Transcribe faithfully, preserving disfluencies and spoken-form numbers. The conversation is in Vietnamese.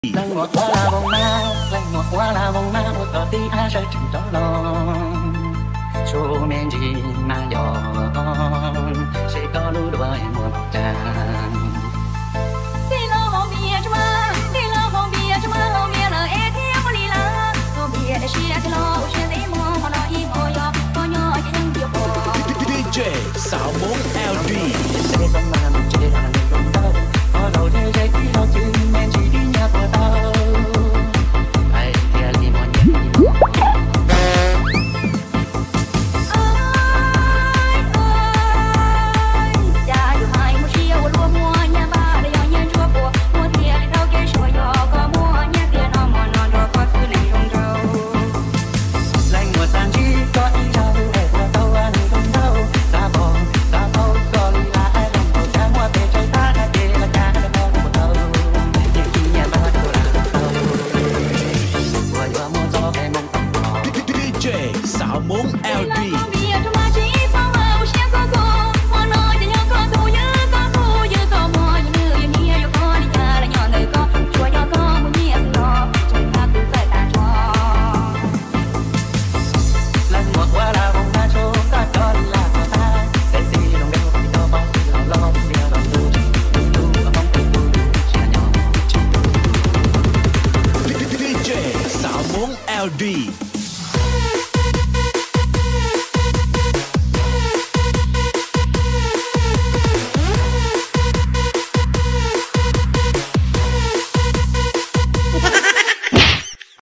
lần ngọt quá là bông na lần ngọt quá là bông na một tờ tí a sẽ chừng đó lo số men gì mà gió sẽ có lũ đôi mùa tràn